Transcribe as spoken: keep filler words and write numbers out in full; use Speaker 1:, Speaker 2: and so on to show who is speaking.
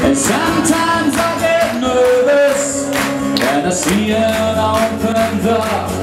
Speaker 1: And sometimes I get nervous when I see an open door.